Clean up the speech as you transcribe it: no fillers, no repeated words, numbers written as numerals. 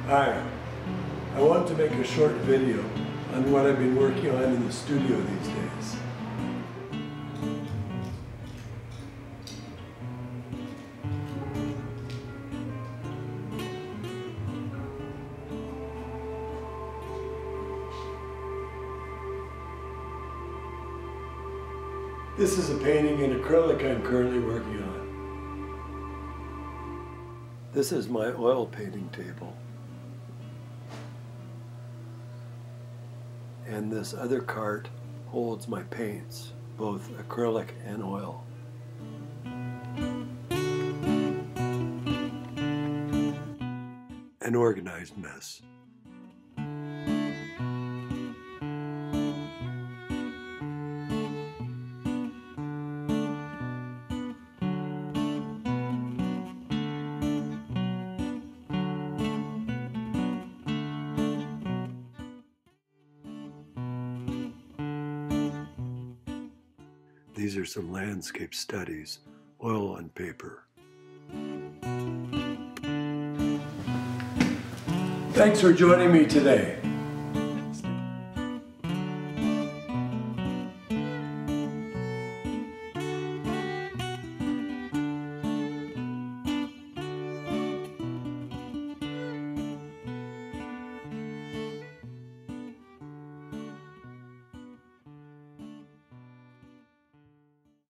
Hi, I want to make a short video on what I've been working on in the studio these days. This is a painting in acrylic I'm currently working on. This is my oil painting table. And this other cart holds my paints, both acrylic and oil. An organized mess. These are some landscape studies, oil on paper. Thanks for joining me today.